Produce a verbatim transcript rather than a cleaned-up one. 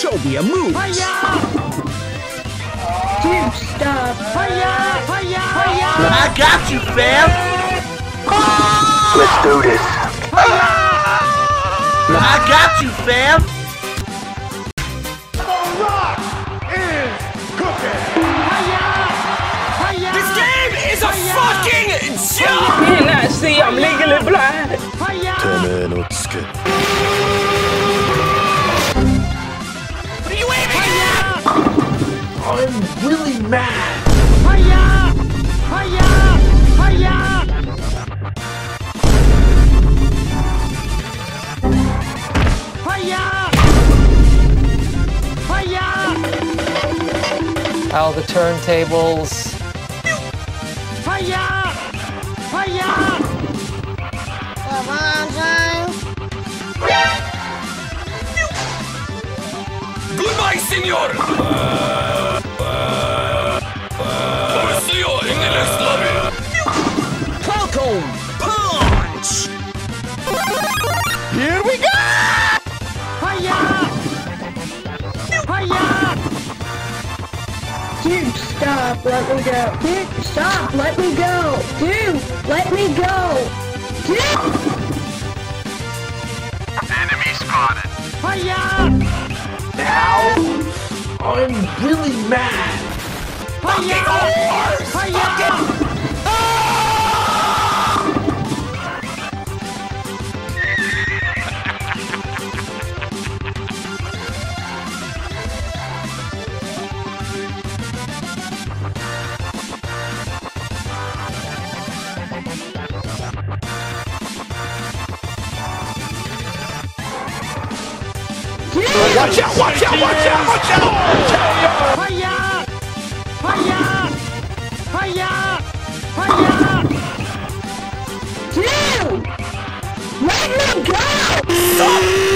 Show me a move. Dude, stop. I got you, fam. Let's do this. I got you, fam. This game is a fucking joke! You cannot see, I'm legally blind. What are you aiming at? I'm really mad. How the turntables. Come on, James. Goodbye, senor! See you in the next lobby! Falcon Punch! Here we go! Dude, stop, let me go. Dude, stop, let me go. Dude, let me go. Dude! Enemy spotted. Now, I'm really mad. Fucking horse! Fucking... Watch out! Watch out! Watch out! Watch out! Dude! Let me go! Stop!